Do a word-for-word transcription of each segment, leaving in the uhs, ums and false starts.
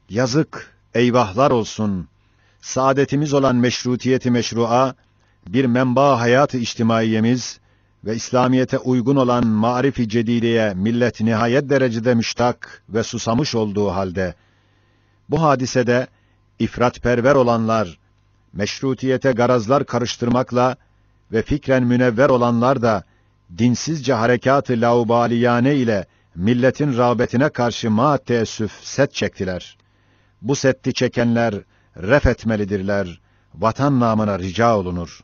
Yazık, eyvahlar olsun. Saadetimiz olan meşrutiyeti meşru'a, bir menba hayatı içtimaiyemiz ve İslamiyete uygun olan marif-i cedideye millet nihayet derecede müştak ve susamış olduğu halde, bu hadisede ifratperver olanlar, meşrutiyete garazlar karıştırmakla ve fikren münevver olanlar da dinsizce harekat-ı laubaliyane ile milletin rağbetine karşı ma teessüf set çektiler. Bu setti çekenler ref etmelidirler, vatan namına rica olunur.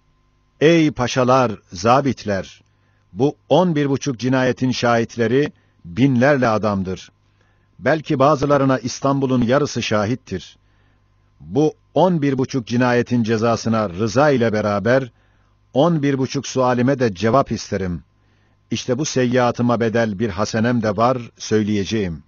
Ey paşalar, zabitler! Bu on bir buçuk cinayetin şahitleri binlerle adamdır. Belki bazılarına İstanbul'un yarısı şahittir. Bu on bir buçuk cinayetin cezasına rıza ile beraber on bir buçuk sualime de cevap isterim. İşte bu seyyiatıma bedel bir hasenem de var, söyleyeceğim.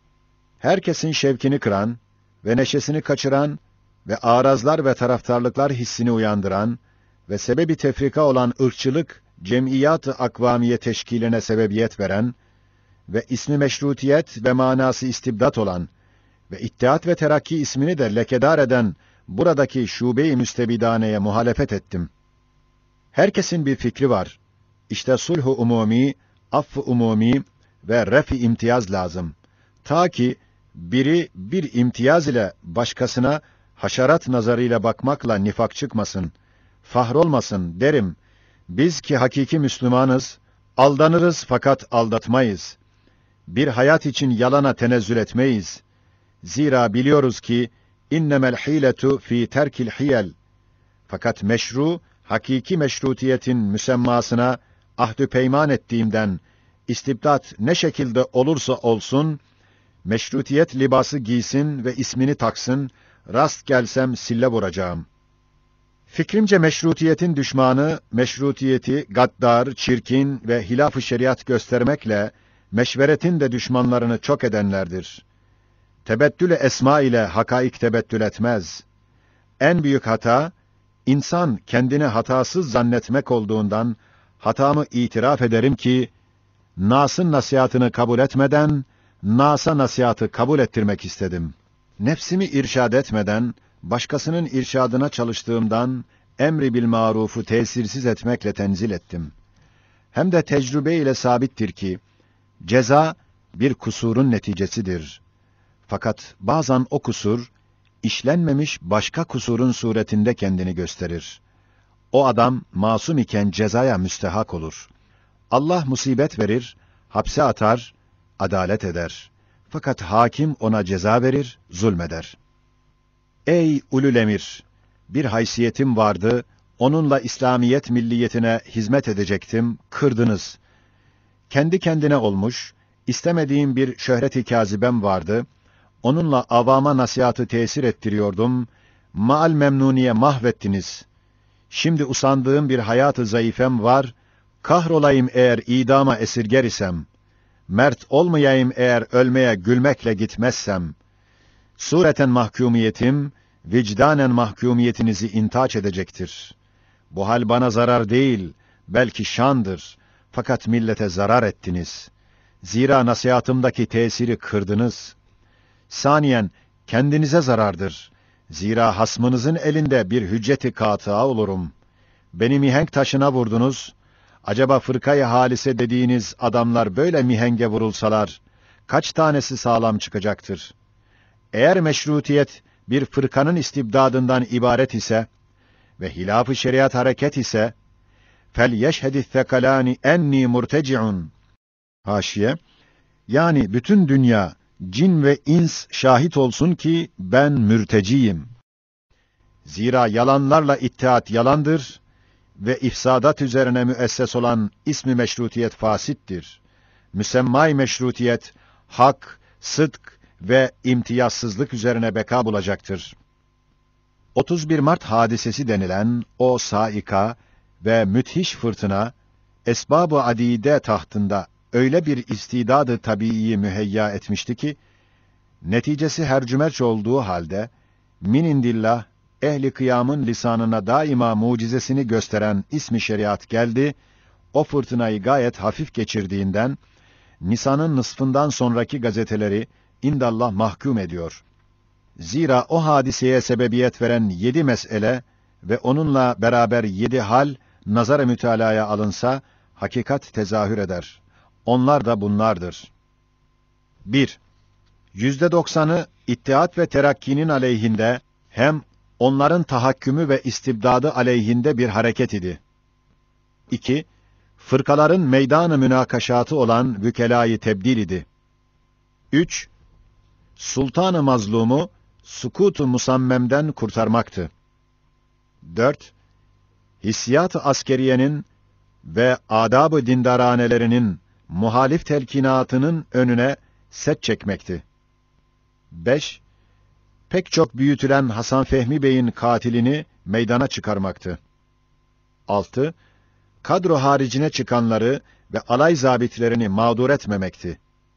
Herkesin şevkini kıran ve neşesini kaçıran ve arazlar ve taraftarlıklar hissini uyandıran ve sebebi tefrika olan ırkçılık, cemiyat-ı akvamiye teşkiline sebebiyet veren ve ismi meşrutiyet ve manası istibdat olan ve İttihat ve Terakki ismini de lekedar eden buradaki şube-i müstebidaneye muhalefet ettim. Herkesin bir fikri var. İşte sulh-u umumi, aff-ı umumi ve ref-i imtiyaz lazım. Ta ki biri bir imtiyaz ile başkasına haşerat nazarıyla bakmakla nifak çıkmasın, fahrolmasın derim. Biz ki hakiki Müslümanız, aldanırız fakat aldatmayız. Bir hayat için yalana tenezzül etmeyiz. Zira biliyoruz ki innemel hiletu fi terkil hiyel. Fakat meşru, hakiki meşrutiyetin müsemmasına ahdü peyman ettiğimden istibdat ne şekilde olursa olsun meşrutiyet libası giysin ve ismini taksın, rast gelsem sille vuracağım. Fikrimce meşrutiyetin düşmanı, meşrutiyeti gaddar, çirkin ve hilaf-ı şeriat göstermekle meşveretin de düşmanlarını çok edenlerdir. Tebettül-i esma ile hakaik tebettül etmez. En büyük hata, insan kendini hatasız zannetmek olduğundan, hatamı itiraf ederim ki, Nas'ın nasihatını kabul etmeden, Nas'a nasihatı kabul ettirmek istedim. Nefsimi irşad etmeden, başkasının irşadına çalıştığımdan, emri bil marufu tesirsiz etmekle tenzil ettim. Hem de tecrübe ile sabittir ki, ceza bir kusurun neticesidir. Fakat bazen o kusur, işlenmemiş başka kusurun suretinde kendini gösterir. O adam masum iken cezaya müstehak olur. Allah musibet verir, hapse atar, adalet eder. Fakat hakim ona ceza verir, zulmeder. Ey ulul emir! Bir haysiyetim vardı, onunla İslamiyet milliyetine hizmet edecektim, kırdınız. Kendi kendine olmuş, istemediğim bir şöhret-i kâzibem vardı, onunla avama nasihatı tesir ettiriyordum, maal memnuniye mahvettiniz. Şimdi usandığım bir hayat-ı zayıfem var, kahrolayım eğer idama esirger isem, mert olmayayım eğer ölmeye gülmekle gitmezsem, sureten mahkumiyetim, vicdanen mahkumiyetinizi intaç edecektir. Bu hal bana zarar değil, belki şandır, fakat millete zarar ettiniz. Zira nasihatımdaki tesiri kırdınız. Saniyen, kendinize zarardır. Zira hasmınızın elinde bir hücceti kâtığa olurum. Beni mihenk taşına vurdunuz. Acaba fırkayı halise dediğiniz adamlar böyle mihenge vurulsalar, kaç tanesi sağlam çıkacaktır? Eğer meşrutiyet bir fırkanın istibdadından ibaret ise ve hilaf-ı şeriat hareket ise, fel yeşhedith fekalani enni murteciun. Haşiye, yani bütün dünya, cin ve ins şahit olsun ki ben mürteciyim. Zira yalanlarla ittihat yalandır ve ifsadat üzerine müesses olan ismi meşrutiyet fasittir. Müsemmay meşrutiyet, hak, sıdk ve imtiyazsızlık üzerine beka bulacaktır. otuz bir Mart hadisesi denilen o saika ve müthiş fırtına, esbab-ı adide tahtında öyle bir istidadı tabiiyi müheyya etmişti ki, neticesi hercümerç olduğu halde, minindillah, ehli kıyamın lisanına daima mucizesini gösteren ismi şeriat geldi, o fırtınayı gayet hafif geçirdiğinden, Nisan'ın nısfından sonraki gazeteleri indallah mahkum ediyor. Zira o hadiseye sebebiyet veren yedi mesele ve onunla beraber yedi hal nazar-ı mütalaya alınsa, hakikat tezahür eder. Onlar da bunlardır. bir. Yüzde doksanı İttihat ve Terakki'nin aleyhinde, hem onların tahakkümü ve istibdadı aleyhinde bir hareket idi. iki. Fırkaların meydan-ı münakaşatı olan vükela-i tebdil idi. üç. Sultan-ı mazlumu, sukût-u musammemden kurtarmaktı. dört. Hissiyat-ı askeriyenin ve adab-ı dindaranelerinin muhalif telkinatının önüne set çekmekti. beş. Pek çok büyütülen Hasan Fehmi Bey'in katilini meydana çıkarmaktı. altı. Kadro haricine çıkanları ve alay zabitlerini mağdur etmemekti.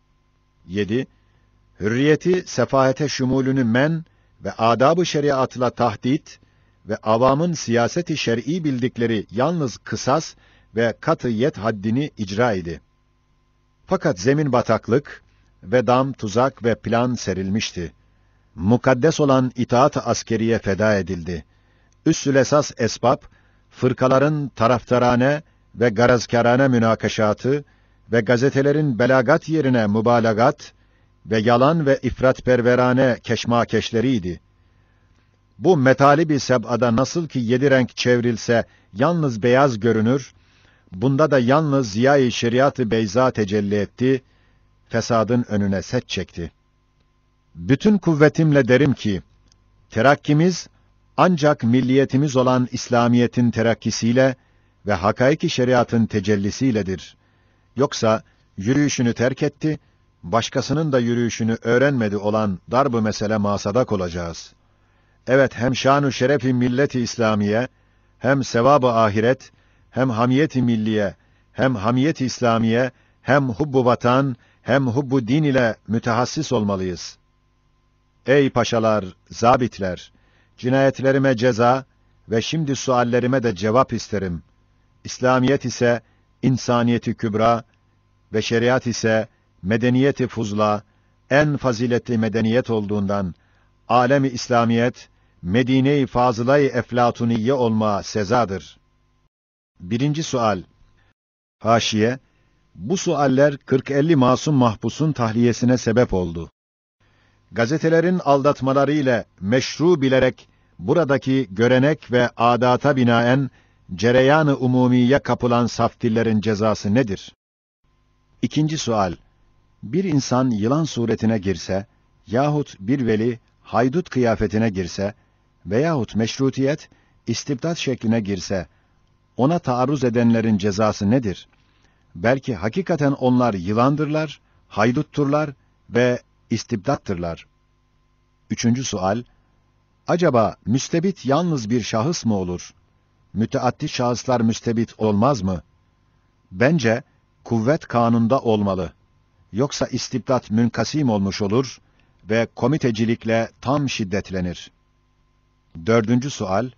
yedi. Hürriyeti, sefahete şumulünü men ve adab-ı şeriatla tahdit ve avamın siyaseti şer'i bildikleri yalnız kısas ve kat'iyet haddini icra idi. Fakat zemin bataklık ve dam, tuzak ve plan serilmişti. Mukaddes olan itaat-ı askeriye feda edildi. Üssül esas esbab, fırkaların taraftarane ve garazkârane münakaşatı ve gazetelerin belagat yerine mübalagat ve yalan ve ifratperverane keşmakeşleriydi. Bu metalibi seb'ada nasıl ki yedi renk çevrilse yalnız beyaz görünür, bunda da yalnız ziya-i şeriat-ı beyza tecelli etti, fesadın önüne set çekti. Bütün kuvvetimle derim ki, terakkimiz ancak milliyetimiz olan İslamiyetin terakkisiyle ve hakaiki şeriatın tecellisiyledir. Yoksa yürüyüşünü terk etti, başkasının da yürüyüşünü öğrenmedi olan darb-ı mesele masadak olacağız. Evet, hem şan-ı şeref-i millet-i İslamiye, hem sevab-ı ahiret, hem hamiyet-i milliye, hem hamiyet-i İslamiye, hem hubbu vatan, hem hubbu din ile mütehassis olmalıyız. Ey paşalar, zabitler, cinayetlerime ceza ve şimdi suallerime de cevap isterim. İslamiyet ise insaniyeti kübra ve şeriat ise medeniyeti fuzla, en faziletli medeniyet olduğundan alemi İslamiyet Medine-i Fazıla-i Eflatuniye olma sezadır. Birinci sual. Haşiye, bu sualler kırk elli masum mahpusun tahliyesine sebep oldu. Gazetelerin aldatmaları ile meşru bilerek buradaki görenek ve adata binaen cereyan-ı umumiye kapılan saftillerin cezası nedir? İkinci sual. Bir insan yılan suretine girse yahut bir veli haydut kıyafetine girse veyahut meşrutiyet istibdat şekline girse ona taarruz edenlerin cezası nedir? Belki hakikaten onlar yılandırlar, haydutturlar ve istibdattırlar. Üçüncü sual. Acaba müstebit yalnız bir şahıs mı olur? Müteaddit şahıslar müstebit olmaz mı? Bence kuvvet kanunda olmalı. Yoksa istibdat münkasim olmuş olur ve komitecilikle tam şiddetlenir. Dördüncü sual.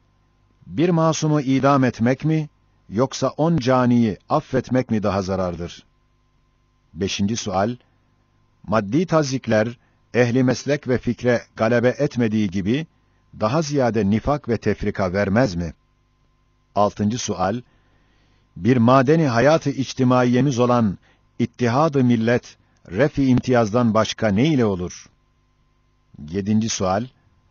Bir masumu idam etmek mi, yoksa on caniyi affetmek mi daha zarardır? Beşinci sual. Maddi tazikler, ehli meslek ve fikre galebe etmediği gibi, daha ziyade nifak ve tefrika vermez mi? Altıncı sual. Bir madeni hayatı içtimaiyemiz olan İttihad-ı millet, ref-i imtiyazdan başka ne ile olur? Yedinci sual.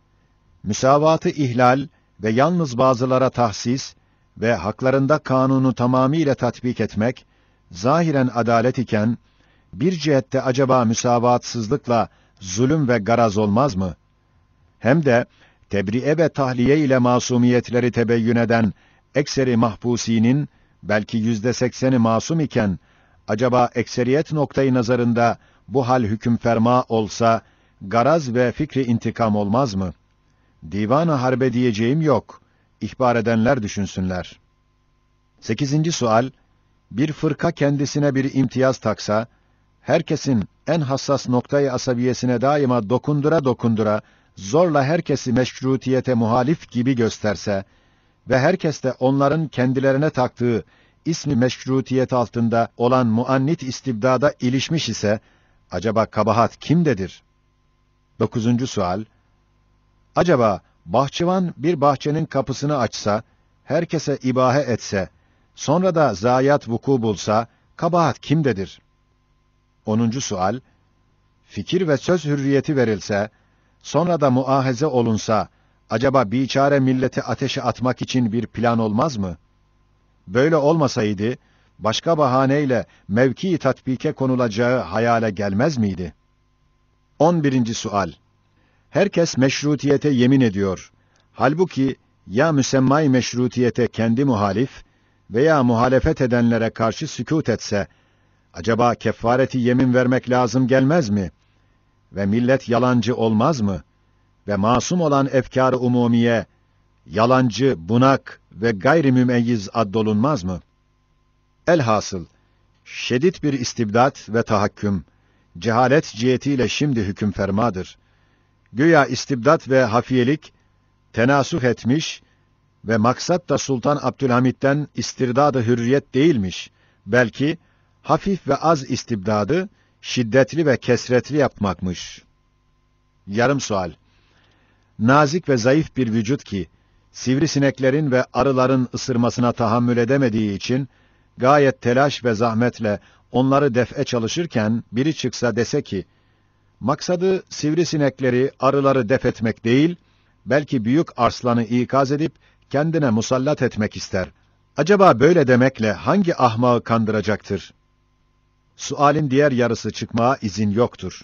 Müsavatı ihlal ve yalnız bazılara tahsis ve haklarında kanunu tamamiyle tatbik etmek, zahiren adalet iken, bir cihette acaba müsavatsızlıkla zulüm ve garaz olmaz mı? Hem de tebriye ve tahliye ile masumiyetleri tebeyyün eden ekseri mahpusinin belki yüzde sekseni masum iken, acaba ekseriyet noktayı nazarında bu hal hüküm ferma olsa, garaz ve fikri intikam olmaz mı? Divan-ı harbe diyeceğim yok. İhbar edenler düşünsünler. Sekizinci sual. Bir fırka kendisine bir imtiyaz taksa, herkesin en hassas noktayı asabiyesine daima dokundura dokundura, zorla herkesi meşrutiyete muhalif gibi gösterse ve herkes de onların kendilerine taktığı ismi meşrutiyet altında olan muannit istibdada ilişmiş ise, acaba kabahat kimdedir? Dokuzuncu sual. Acaba bahçıvan bir bahçenin kapısını açsa, herkese ibahe etse, sonra da zayiat vuku bulsa, kabahat kimdedir? Onuncu sual, fikir ve söz hürriyeti verilse, sonra da muahaze olunsa, acaba biçare milleti ateşe atmak için bir plan olmaz mı? Böyle olmasaydı, başka bahaneyle mevki tatbike konulacağı hayale gelmez miydi? On birinci sual. Herkes meşrutiyete yemin ediyor. Halbuki ya müsemmay meşrutiyete kendi muhalif veya muhalefet edenlere karşı sükût etse, acaba kefareti yemin vermek lazım gelmez mi? Ve millet yalancı olmaz mı? Ve masum olan efkâr-ı umumiye, yalancı, bunak ve gayri mümeyyiz addolunmaz mı? Elhasıl, şedid bir istibdat ve tahakküm, cehalet cihetiyle şimdi hüküm fermadır. Güya istibdat ve hafiyelik, tenasuh etmiş ve maksat da Sultan Abdülhamid'den istirdadı hürriyet değilmiş, belki hafif ve az istibdadı, şiddetli ve kesretli yapmakmış. Yarım sual. Nazik ve zayıf bir vücut ki, sivrisineklerin ve arıların ısırmasına tahammül edemediği için, gayet telaş ve zahmetle onları def'e çalışırken, biri çıksa dese ki, maksadı sivrisinekleri, arıları def etmek değil, belki büyük arslanı ikaz edip, kendine musallat etmek ister. Acaba böyle demekle hangi ahmağı kandıracaktır? Sualin diğer yarısı çıkmaya izin yoktur.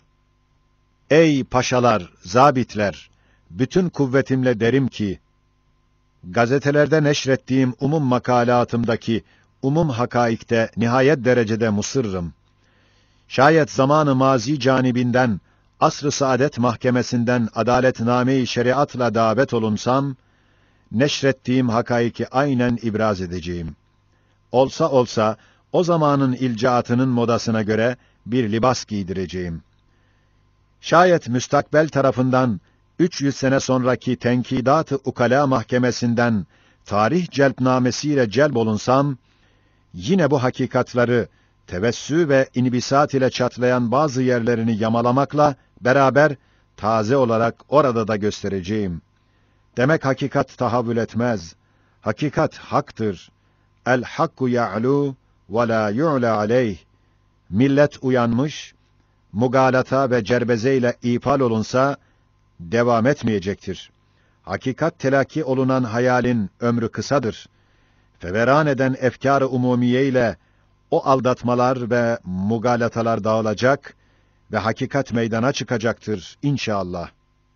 Ey paşalar, zabitler! Bütün kuvvetimle derim ki, gazetelerde neşrettiğim umum makalatımdaki umum hakaikte nihayet derecede musırrım. Şayet zamanı mazi canibinden, asr-ı saadet mahkemesinden adaletname-i şeriatla davet olunsam, neşrettiğim hakaiki aynen ibraz edeceğim. Olsa olsa, o zamanın ilcaatının modasına göre bir libas giydireceğim. Şayet müstakbel tarafından, üç yüz sene sonraki tenkidat-ı ukala mahkemesinden, tarih celbnamesiyle celb olunsam, yine bu hakikatları, tevessü ve inbisat ile çatlayan bazı yerlerini yamalamakla beraber taze olarak orada da göstereceğim. Demek hakikat tahavvül etmez. Hakikat haktır. El hakku ya'lu ve la yu'la aleyh. Millet uyanmış, mugalata ve cerbeze ile ifal olunsa devam etmeyecektir. Hakikat telakki olunan hayalin ömrü kısadır. Feveran eden efkâr-ı umumiye ile o aldatmalar ve mugalatalar dağılacak ve hakikat meydana çıkacaktır inşallah.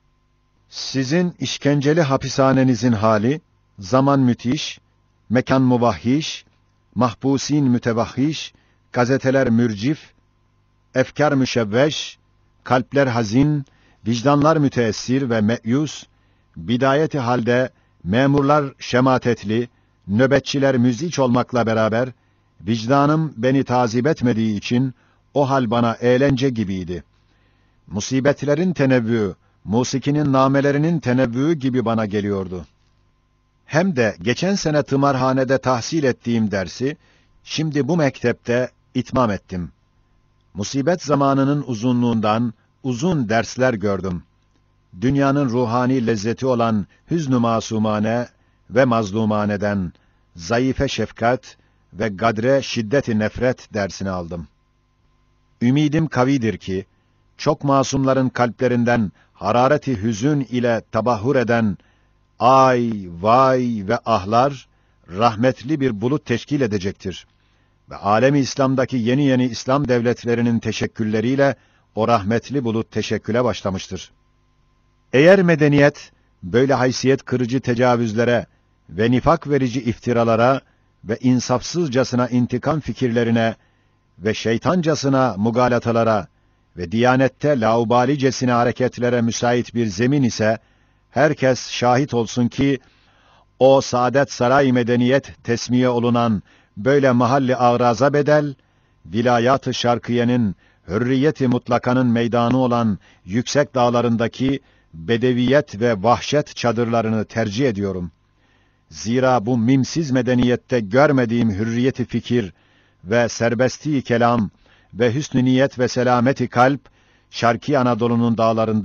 Sizin işkenceli hapishanenizin hali, zaman müthiş, mekan muvahhiş, mahpusin mütevahhiş, gazeteler mürcif, efkar müşevveş, kalpler hazin, vicdanlar müteessir ve meyus, bidayeti halde memurlar şematetli, nöbetçiler müziç olmakla beraber, vicdanım beni tazip etmediği için, o hal bana eğlence gibiydi. Musibetlerin tenevvü, musikinin namelerinin tenevvü gibi bana geliyordu. Hem de geçen sene tımarhanede tahsil ettiğim dersi, şimdi bu mektepte itmam ettim. Musibet zamanının uzunluğundan uzun dersler gördüm. Dünyanın ruhani lezzeti olan hüznü masumane ve mazlumaneden, zayıfe şefkat ve gadre şiddeti nefret dersini aldım. Ümidim kavidir ki, çok masumların kalplerinden harareti hüzün ile tabahhur eden ay, vay ve ahlar, rahmetli bir bulut teşkil edecektir. Ve alem-i İslam'daki yeni yeni İslam devletlerinin teşekkülleriyle o rahmetli bulut teşekküle başlamıştır. Eğer medeniyet, böyle haysiyet kırıcı tecavüzlere ve nifak verici iftiralara ve insafsızcasına intikam fikirlerine ve şeytancasına mugalatalara ve diyanette laubalicesine hareketlere müsait bir zemin ise, herkes şahit olsun ki, o saadet saray medeniyet tesmiye olunan böyle mahalli ağraza bedel, vilayat-ı şarkiyenin, hürriyeti mutlakanın meydanı olan yüksek dağlarındaki bedeviyet ve vahşet çadırlarını tercih ediyorum. Zira bu mimsiz medeniyette görmediğim hürriyeti fikir ve serbesti kelam ve hüsnü niyet ve selameti kalp, Şarkı Anadolu'nun dağlarında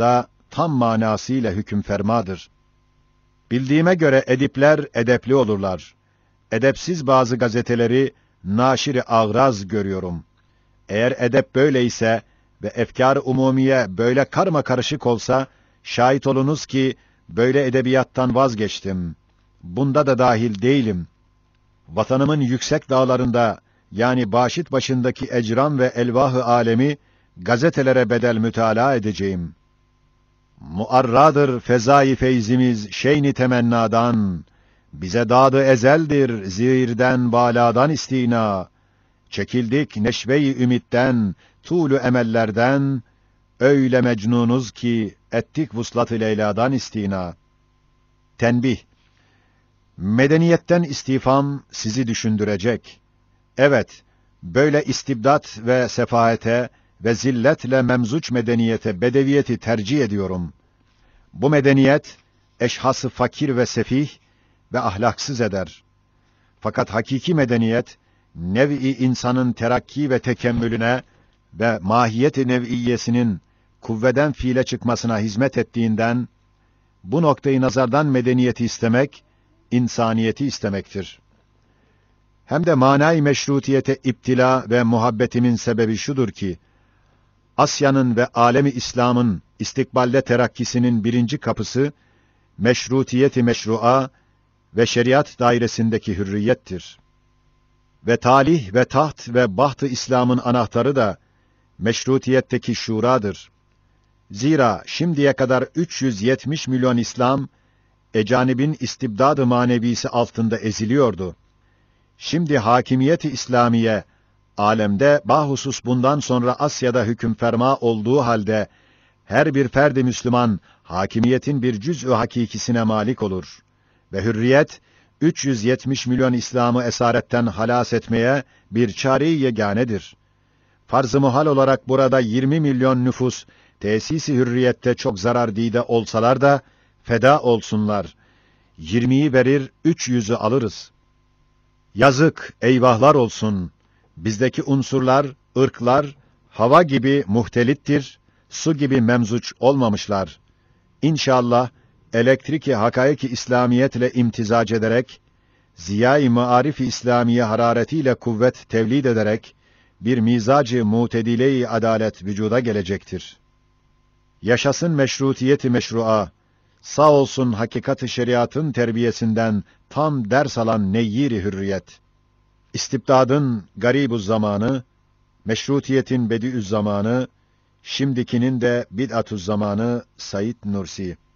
tam manasıyla hüküm fermadır. Bildiğime göre edipler edepli olurlar. Edepsiz bazı gazeteleri naşir-i ağraz görüyorum. Eğer edep böyleyse ve efkar-ı umumiye böyle karma karışık olsa, şahit olunuz ki böyle edebiyattan vazgeçtim. Bunda da dahil değilim. Vatanımın yüksek dağlarında, yani Başit başındaki ecram ve elvah-ı alemi gazetelere bedel mütalaa edeceğim. Muarradır fezai feyzimiz şeyni temennadan, bize dadı ezeldir zirden baladan istina. Çekildik neşve-i ümitten, tuğlu emellerden, öyle mecnunuz ki ettik vuslat-ı Leyla'dan istina. Tenbih. Medeniyetten istifam sizi düşündürecek. Evet, böyle istibdat ve sefahete ve zilletle memzuç medeniyete, bedeviyeti tercih ediyorum. Bu medeniyet, eşhası fakir ve sefih ve ahlaksız eder. Fakat hakiki medeniyet, nev'i insanın terakki ve tekemmülüne ve mahiyet-i nev'iyesinin kuvveden fiile çıkmasına hizmet ettiğinden, bu noktayı nazardan medeniyeti istemek, insaniyeti istemektir. Hem de manay meşrutiyete iptila ve muhabbetimin sebebi şudur ki, Asya'nın ve alemi İslam'ın istikbalde terakkisinin birinci kapısı, meşrutiyeti meşru'a ve şeriat dairesindeki hürriyettir. Ve talih ve taht ve baht-ı İslam'ın anahtarı da meşrutiyetteki şuradır. Zira şimdiye kadar üç yüz yetmiş milyon İslam, ecanibin istibdad-ı manevisi altında eziliyordu. Şimdi hakimiyet-i İslamiye, alemde bahusus bundan sonra Asya'da hüküm ferma olduğu halde, her bir ferdi Müslüman, hakimiyetin bir cüz-ü hakikisine malik olur. Ve hürriyet, üç yüz yetmiş milyon İslam'ı esaretten halas etmeye bir çare-i yeganedir. Farz-ı muhal olarak burada yirmi milyon nüfus, tesis-i hürriyette çok zarar dide olsalar da, feda olsunlar. Yirmiyi verir, üç yüzü alırız. Yazık, eyvahlar olsun. Bizdeki unsurlar, ırklar, hava gibi muhtelittir, su gibi memzuç olmamışlar. İnşallah, elektrik-i hakaik-i İslamiyetle imtizac ederek, ziya-i maarif-i İslamiye hararetiyle kuvvet tevlid ederek, bir mizacı mutedile-i adalet vücuda gelecektir. Yaşasın meşrutiyeti meşru'a, sağ olsun hakikat-ı şeriatın terbiyesinden tam ders alan neyyir-i hürriyet. İstibdadın garib-u zamanı, meşrutiyetin bediüz zamanı, şimdikinin de bid'atü zamanı Said Nursi.